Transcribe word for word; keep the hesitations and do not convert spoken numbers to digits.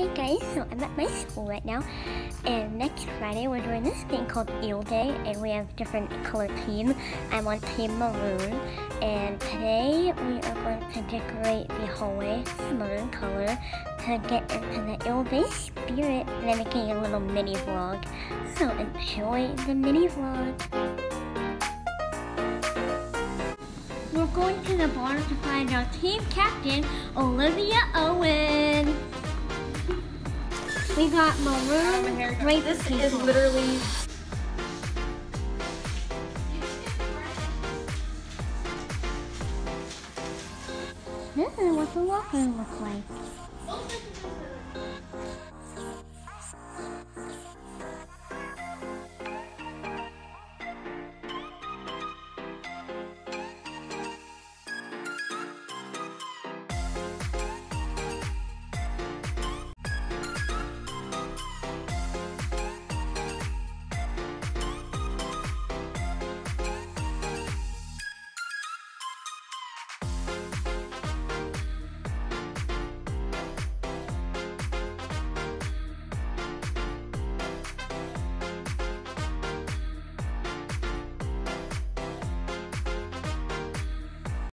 Hey guys, so I'm at my school right now, and next Friday we're doing this thing called Eel Day, and we have different color teams. I'm on Team Maroon, and today we are going to decorate the hallway maroon color to get into the Eel Day spirit, and I'm making a little mini vlog. So enjoy the mini vlog. We're going to the bar to find our team captain, Olivia Owen. We got maroon grape This people. is literally... This is what the walker looks like.